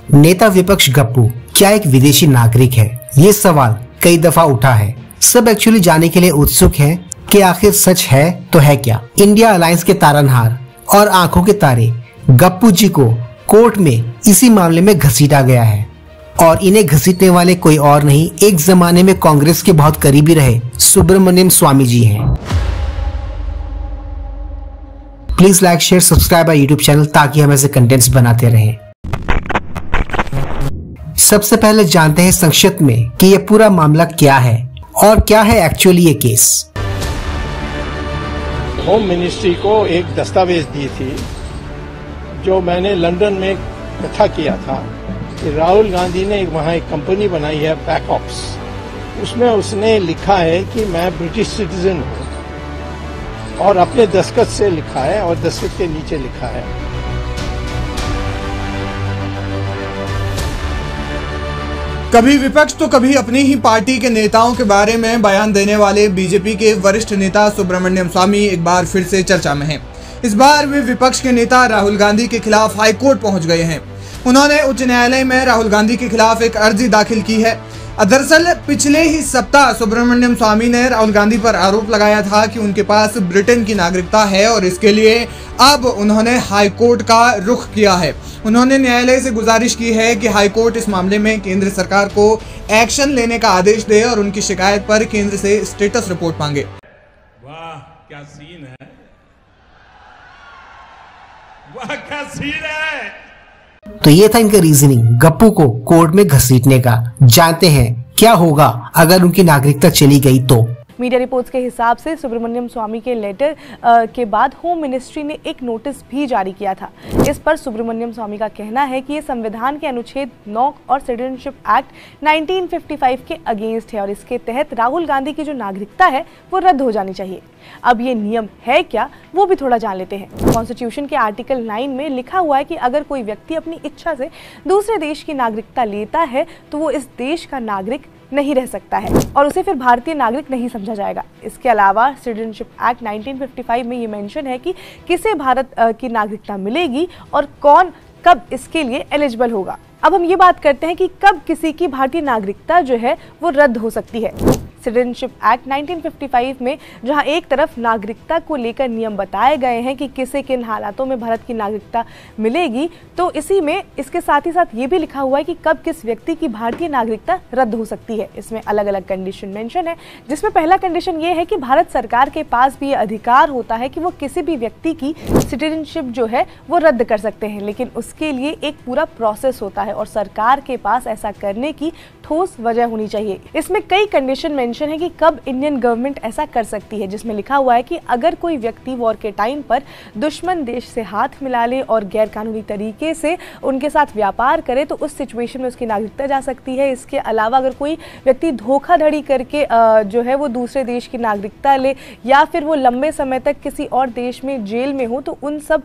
नेता विपक्ष गप्पू क्या एक विदेशी नागरिक है? ये सवाल कई दफा उठा है। सब एक्चुअली जानने के लिए उत्सुक हैं कि आखिर सच है तो है क्या। इंडिया अलायंस के तारनहार और आंखों के तारे गप्पू जी को कोर्ट में इसी मामले में घसीटा गया है और इन्हें घसीटने वाले कोई और नहीं, एक जमाने में कांग्रेस के बहुत करीबी रहे सुब्रमण्यम स्वामी जी हैं। Please like share subscribe our YouTube channel ताकि हम ऐसे कंटेंट्स बनाते रहें। सबसे पहले जानते हैं संक्षिप्त में कि ये पूरा मामला क्या है और क्या है एक्चुअली ये केस। होम मिनिस्ट्री को एक दस्तावेज दी थी जो मैंने लंदन में इकट्ठा किया था कि राहुल गांधी ने वहाँ एक कंपनी बनाई है बैकऑप्स, उसमें उसने लिखा है कि मैं ब्रिटिश सिटीजन हूँ और अपने दस्तखत से लिखा है और दस्तखत के नीचे लिखा है। कभी विपक्ष तो कभी अपनी ही पार्टी के नेताओं के बारे में बयान देने वाले बीजेपी के वरिष्ठ नेता सुब्रमण्यम स्वामी एक बार फिर से चर्चा में हैं। इस बार वे विपक्ष के नेता राहुल गांधी के खिलाफ हाईकोर्ट पहुंच गए हैं। उन्होंने उच्च न्यायालय में राहुल गांधी के खिलाफ एक अर्जी दाखिल की है। दरअसल पिछले ही सप्ताह सुब्रमण्यम स्वामी ने राहुल गांधी पर आरोप लगाया था कि उनके पास ब्रिटेन की नागरिकता है और इसके लिए अब उन्होंने हाईकोर्ट का रुख किया है। उन्होंने न्यायालय से गुजारिश की है कि हाईकोर्ट इस मामले में केंद्र सरकार को एक्शन लेने का आदेश दे और उनकी शिकायत पर केंद्र से स्टेटस रिपोर्ट मांगे। वाह क्या सीन है, वाह क्या सीन है। तो ये था इनका रीजनिंग गप्पू को कोर्ट में घसीटने का। जानते हैं क्या होगा अगर उनकी नागरिकता चली गई तो। मीडिया रिपोर्ट्स के हिसाब से सुब्रमण्यम स्वामी के लेटर के बाद होम मिनिस्ट्री ने एक नोटिस भी जारी किया था। इस पर सुब्रमण्यम स्वामी का कहना है कि ये संविधान के अनुच्छेद 9 और सिटीजनशिप एक्ट 1955 के अगेंस्ट है और इसके तहत राहुल गांधी की जो नागरिकता है वो रद्द हो जानी चाहिए। अब ये नियम है क्या वो भी थोड़ा जान लेते हैं। कॉन्स्टिट्यूशन के आर्टिकल 9 में लिखा हुआ है कि अगर कोई व्यक्ति अपनी इच्छा से दूसरे देश की नागरिकता लेता है तो वो इस देश का नागरिक नहीं रह सकता है और उसे फिर भारतीय नागरिक नहीं समझा जाएगा। इसके अलावा सिटीजनशिप एक्ट 1955 में ये मेंशन है कि किसे भारत की नागरिकता मिलेगी और कौन कब इसके लिए एलिजिबल होगा। अब हम ये बात करते हैं कि कब किसी की भारतीय नागरिकता जो है वो रद्द हो सकती है। सिटीजनशिप एक्ट 1955 में जहां एक तरफ नागरिकता को लेकर नियम बताए गए हैं कि किसे किन हालातों में भारत की नागरिकता मिलेगी, तो इसी में इसके साथ ही साथ ये भी लिखा हुआ है कि कब किस व्यक्ति की भारतीय नागरिकता रद्द हो सकती है। इसमें अलग अलग कंडीशन मेंशन है, जिसमें पहला कंडीशन ये है कि भारत सरकार के पास भी ये अधिकार होता है कि वो किसी भी व्यक्ति की सिटीजनशिप जो है वो रद्द कर सकते हैं, लेकिन उसके लिए एक पूरा प्रोसेस होता है और सरकार के पास ऐसा करने की ठोस वजह होनी चाहिए। इसमें कई कंडीशन मेंशन है कि कब इंडियन गवर्नमेंट ऐसा कर सकती है, जिसमें लिखा हुआ है कि अगर कोई व्यक्ति वॉर के टाइम पर दुश्मन देश से हाथ मिला ले और गैर कानूनी तरीके से उनके साथ व्यापार करे तो उस सिचुएशन में उसकी नागरिकता जा सकती है। इसके अलावा अगर कोई व्यक्ति धोखाधड़ी करके जो है वो दूसरे देश की नागरिकता ले या फिर वो लंबे समय तक किसी और देश में जेल में हो तो उन सब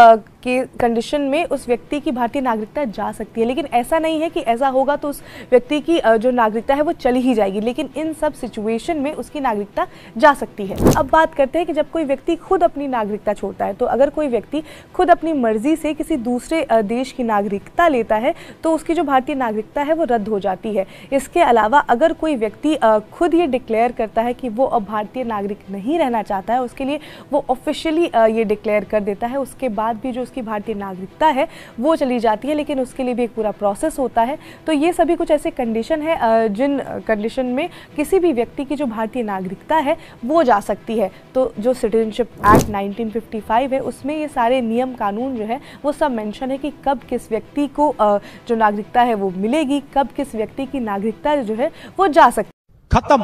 के कंडीशन में उस व्यक्ति की भारतीय नागरिकता जा सकती है। लेकिन ऐसा नहीं है कि ऐसा होगा तो उस व्यक्ति की जो नागरिकता है वो चली ही जाएगी, लेकिन इन सब सिचुएशन में उसकी नागरिकता जा सकती है। अब बात करते हैं कि जब कोई व्यक्ति खुद अपनी नागरिकता छोड़ता है, तो अगर कोई व्यक्ति खुद अपनी मर्जी से किसी दूसरे देश की नागरिकता लेता है तो उसकी जो भारतीय नागरिकता है वो रद्द हो जाती है। इसके अलावा अगर कोई व्यक्ति खुद ये डिक्लेयर करता है कि वो अब भारतीय नागरिक नहीं रहना चाहता है, उसके लिए वो ऑफिशियली ये डिक्लेयर कर देता है, उसके बाद भी जो उसकी भारतीय नागरिकता है वो चली जाती है, लेकिन उसके लिए भी एक पूरा प्रोसेस होता है। तो ये सभी कुछ ऐसे कंडीशन है जिन कंडीशन में किसी भी व्यक्ति की जो भारतीय नागरिकता है वो जा सकती है। तो जो सिटीजनशिप एक्ट 1955 है उसमें ये सारे नियम कानून जो है वो सब मेंशन है कि कब किस व्यक्ति को जो नागरिकता है वो मिलेगी, कब किस व्यक्ति की नागरिकता जो है वो जा सकती। खत्म,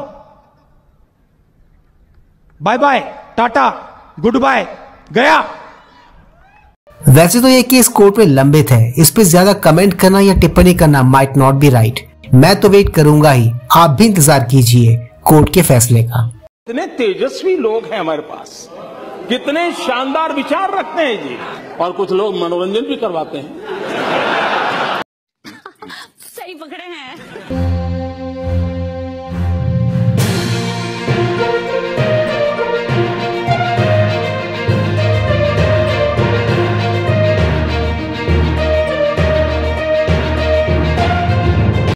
bye bye, tata, good bye, गया। वैसे तो ये केस कोर्ट में लंबित है, इस पे ज्यादा कमेंट करना या टिप्पणी करना माइट नॉट बी राइट। मैं तो वेट करूंगा ही, आप भी इंतजार कीजिए कोर्ट के फैसले का। कितने तेजस्वी लोग हैं हमारे पास, कितने शानदार विचार रखते हैं जी, और कुछ लोग मनोरंजन भी करवाते हैं।